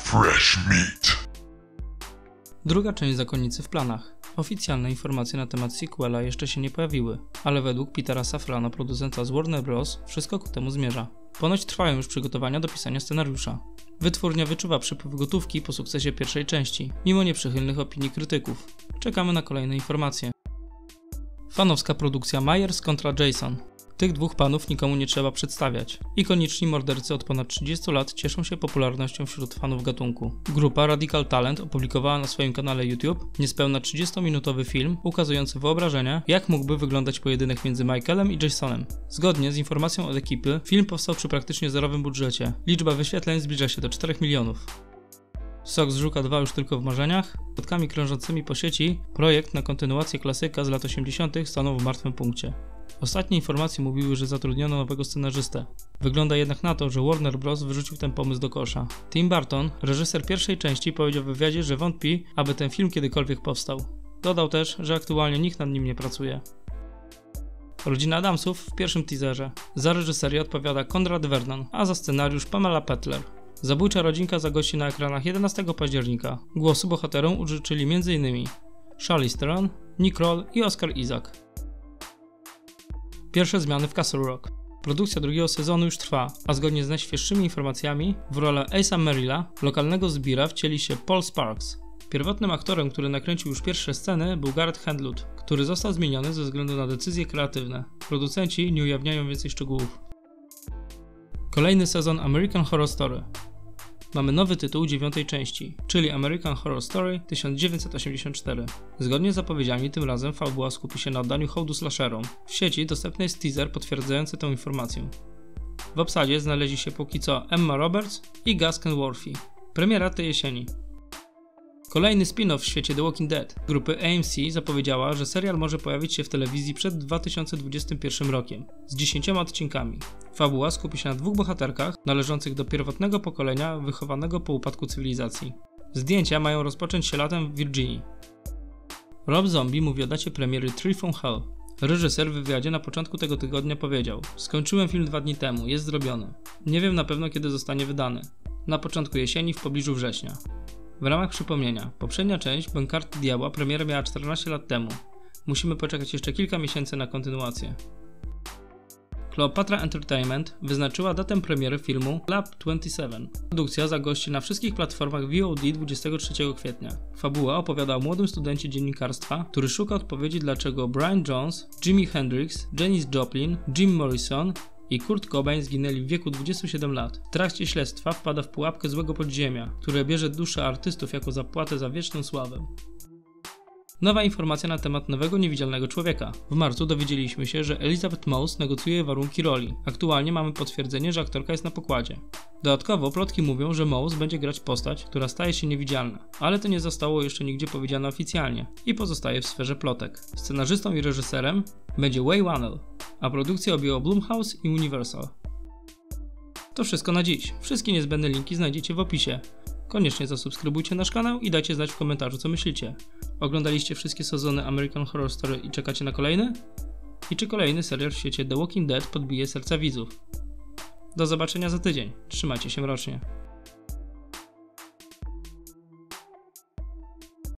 Fresh meat. Druga część Zakonnicy w planach. Oficjalne informacje na temat sequela jeszcze się nie pojawiły, ale według Petera Safrana, producenta z Warner Bros., wszystko ku temu zmierza. Ponoć trwają już przygotowania do pisania scenariusza. Wytwórnia wyczuwa przypływ gotówki po sukcesie pierwszej części, mimo nieprzychylnych opinii krytyków. Czekamy na kolejne informacje. Fanowska produkcja Myers kontra Jason. Tych dwóch panów nikomu nie trzeba przedstawiać. Ikoniczni mordercy od ponad 30 lat cieszą się popularnością wśród fanów gatunku. Grupa Radical Talent opublikowała na swoim kanale YouTube niespełna 30-minutowy film ukazujący wyobrażenie, jak mógłby wyglądać pojedynek między Michaelem i Jasonem. Zgodnie z informacją od ekipy, film powstał przy praktycznie zerowym budżecie. Liczba wyświetleń zbliża się do 4 milionów. Sok z Żuka 2 już tylko w marzeniach. Plotkami krążącymi po sieci, projekt na kontynuację klasyka z lat 80. stanął w martwym punkcie. Ostatnie informacje mówiły, że zatrudniono nowego scenarzystę. Wygląda jednak na to, że Warner Bros. Wyrzucił ten pomysł do kosza. Tim Burton, reżyser pierwszej części, powiedział w wywiadzie, że wątpi, aby ten film kiedykolwiek powstał. Dodał też, że aktualnie nikt nad nim nie pracuje. Rodzina Adamsów w pierwszym teaserze. Za reżyserię odpowiada Conrad Vernon, a za scenariusz Pamela Petler. Zabójcza rodzinka zagości na ekranach 11 października. Głosu bohaterom użyczyli m.in. Charlize Theron, Nick Kroll i Oscar Isaac. Pierwsze zmiany w Castle Rock. Produkcja drugiego sezonu już trwa, a zgodnie z najświeższymi informacjami w rolę Ace'a Merrilla, lokalnego zbira, wcieli się Paul Sparks. Pierwotnym aktorem, który nakręcił już pierwsze sceny, był Gareth Handlut, który został zmieniony ze względu na decyzje kreatywne. Producenci nie ujawniają więcej szczegółów. Kolejny sezon American Horror Story. Mamy nowy tytuł 9. części, czyli American Horror Story 1984. Zgodnie z zapowiedziami, tym razem fabuła skupi się na oddaniu hołdu slasherom. W sieci dostępny jest teaser potwierdzający tę informację. W obsadzie znaleźli się póki co Emma Roberts i Gus Kenworthy. Premiera tej jesieni. Kolejny spin-off w świecie The Walking Dead. Grupy AMC zapowiedziała, że serial może pojawić się w telewizji przed 2021 rokiem, z 10 odcinkami. Fabuła skupi się na dwóch bohaterkach należących do pierwotnego pokolenia wychowanego po upadku cywilizacji. Zdjęcia mają rozpocząć się latem w Virginii. Rob Zombie mówi o dacie premiery Tree from Hell. Reżyser w wywiadzie na początku tego tygodnia powiedział: skończyłem film 2 dni temu, jest zrobiony. Nie wiem na pewno kiedy zostanie wydany. Na początku jesieni, w pobliżu września. W ramach przypomnienia, poprzednia część Bękarty Diabła premierę miała 14 lat temu. Musimy poczekać jeszcze kilka miesięcy na kontynuację. Cleopatra Entertainment wyznaczyła datę premiery filmu Lab 27. Produkcja zagości na wszystkich platformach VOD 23 kwietnia. Fabuła opowiada o młodym studencie dziennikarstwa, który szuka odpowiedzi, dlaczego Brian Jones, Jimi Hendrix, Janis Joplin, Jim Morrison i Kurt Cobain zginęli w wieku 27 lat. W trakcie śledztwa wpada w pułapkę złego podziemia, które bierze dusze artystów jako zapłatę za wieczną sławę. Nowa informacja na temat nowego niewidzialnego człowieka. W marcu dowiedzieliśmy się, że Elizabeth Moss negocjuje warunki roli. Aktualnie mamy potwierdzenie, że aktorka jest na pokładzie. Dodatkowo plotki mówią, że Moss będzie grać postać, która staje się niewidzialna, ale to nie zostało jeszcze nigdzie powiedziane oficjalnie i pozostaje w sferze plotek. Scenarzystą i reżyserem będzie Wei Wannell, a produkcję objęło Blumhouse i Universal. To wszystko na dziś. Wszystkie niezbędne linki znajdziecie w opisie. Koniecznie zasubskrybujcie nasz kanał i dajcie znać w komentarzu, co myślicie. Oglądaliście wszystkie sezony American Horror Story i czekacie na kolejny? I czy kolejny serial w świecie The Walking Dead podbije serca widzów? Do zobaczenia za tydzień. Trzymajcie się mrocznie.